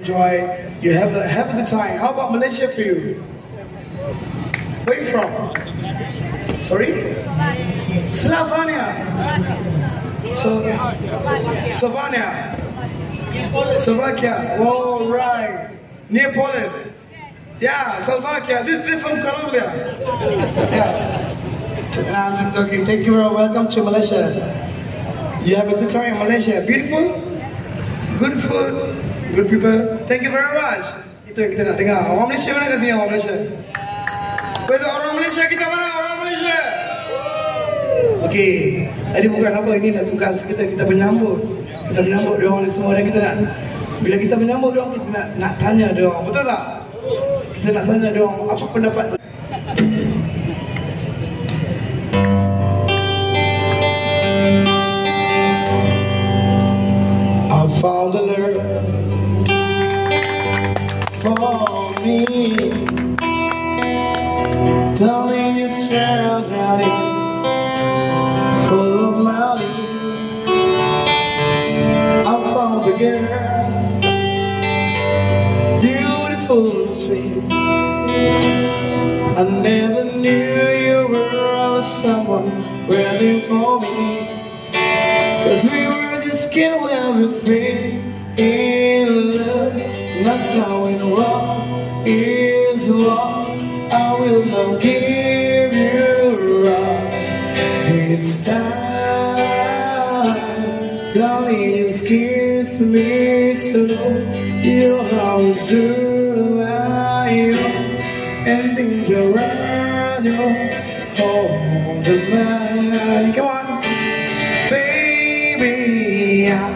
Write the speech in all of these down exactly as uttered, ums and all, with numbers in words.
enjoy, you have a, have a good time. How about Malaysia for you? Where are you from? Sorry? Slovenia. So, Slovenia. Slovakia. All right. Near Poland. Yeah, Slovakia. This, this from Colombia. Yeah. I'm just joking. Thank you very much. Welcome to Malaysia. You have a good time in Malaysia. Beautiful, good food, good people. Thank you very much. Itu yang kita nak dengar. Orang Malaysia mana kat sini? Orang Malaysia. Betul, orang Malaysia kita mana? Orang Malaysia. Okey. Tadi bukan apa, ini nak tugas kita, kita menyambut. Kita menyambut dia orang semua, dan kita nak, bila kita menyambut dia orang, kita nak nak tanya dia orang. Betul tak? Kita nak tanya dia orang apa pendapat. I found a love for me, darling, it's fair drowning, full of money. I found a girl, beautiful and sweet. I never knew you were someone waiting for me, 'cause we were just skin when we fell in love, not knowing what is what. I will not give you up this time, darling, it scares me so. Your house is my own, and things around you hold the mind. Come on, baby, I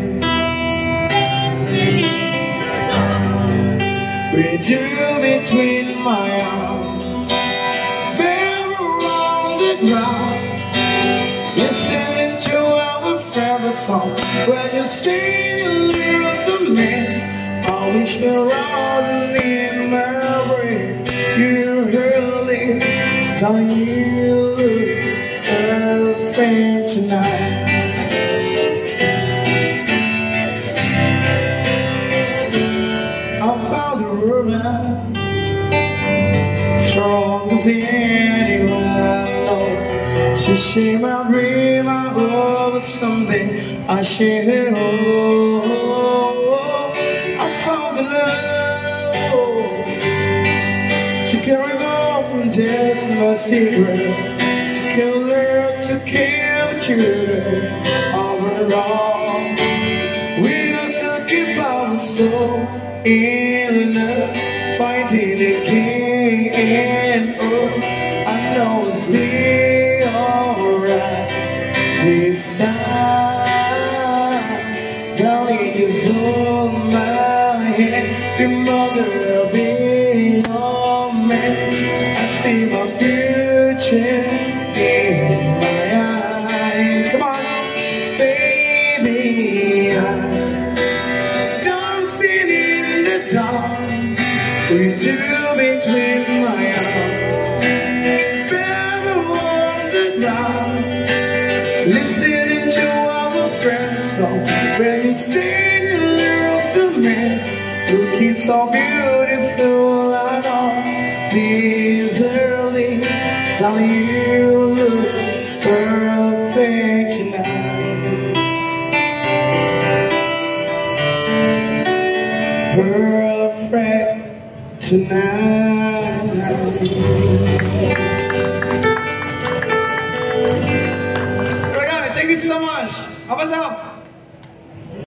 with you between my arms, bear around the ground, listening to our favorite song. When you sing a little of the mist, I wish you're all in my brain. You really thought you look perfect tonight. I found a romance strong as anyone I know. She shared my dream of something I share. Oh, I found the love to carry on, just my secret, to kill her, to kill the children of her wrong. We have to keep our soul in love, fighting again. Oh, I know it's be alright this time. Darling, it's on my head. Your mother will be your man. I see my future in my eyes. Come on, baby, I'm dancing in the dark with you between my arms, better on the glass, listening to our friends' song. When you sing a little of the mess, looking so beautiful at all these early, darling, you look perfect tonight. Perfect tonight. Thank you so much. How about that?